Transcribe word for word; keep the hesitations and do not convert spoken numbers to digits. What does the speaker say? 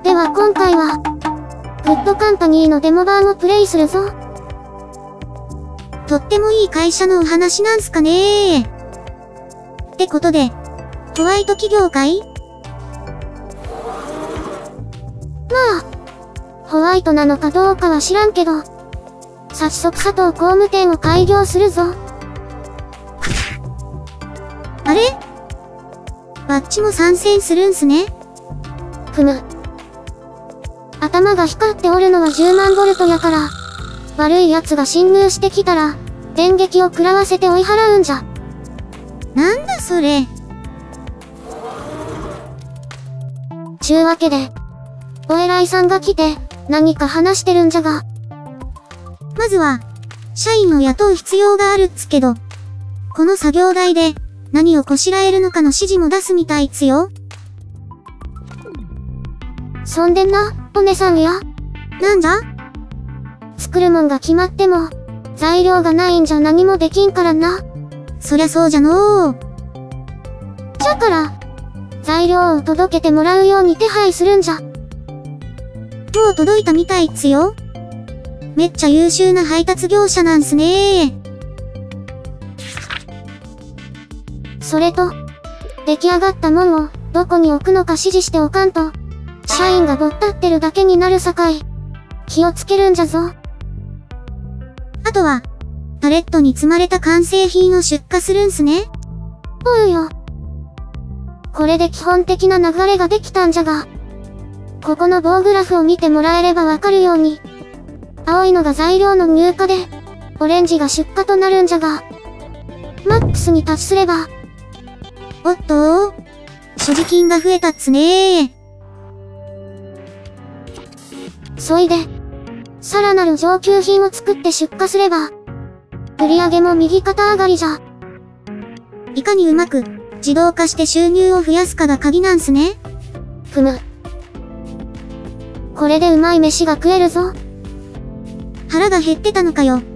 では今回は、グッドカンパニーのデモ版をプレイするぞ。 とってもいい会社のお話なんすかねー。ってことで、ホワイト企業かい？ まあ、ホワイトなのかどうかは知らんけど、早速佐藤工務店を開業するぞ。 あれ？わっちも参戦するんすね。 ふむ。頭が光っておるのはじゅうまんボルトやから、悪い奴が侵入してきたら、電撃を食らわせて追い払うんじゃ。 なんだそれ。 ちゅうわけで、お偉いさんが来て、何か話してるんじゃが。 まずは、社員を雇う必要があるっつけど、この作業台で、何をこしらえるのかの指示も出すみたいっつよ。 そんでな、お姉さんや。 なんじゃ？ 作るもんが決まっても、材料がないんじゃ何もできんからな。 そりゃそうじゃのー。 じゃから、材料を届けてもらうように手配するんじゃ。もう届いたみたいっつよ。めっちゃ優秀な配達業者なんすねー。 それと、出来上がったもんをどこに置くのか指示しておかんと、社員がぼったってるだけになるさかい、気をつけるんじゃぞ。 あとは、パレットに積まれた完成品を出荷するんすね。 おうよ。これで基本的な流れができたんじゃが、ここの棒グラフを見てもらえればわかるように、青いのが材料の入荷で、オレンジが出荷となるんじゃが、マックスに達すれば、 おっとー、所持金が増えたっつねー。 そいで、さらなる上級品を作って出荷すれば、売り上げも右肩上がりじゃ。 いかにうまく、自動化して収入を増やすかが鍵なんすね。 ふむ。これでうまい飯が食えるぞ。 腹が減ってたのかよ。